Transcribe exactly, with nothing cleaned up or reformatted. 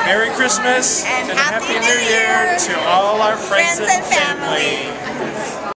Merry Christmas and, and Happy, Happy New Year to all our friends, friends and and family. family.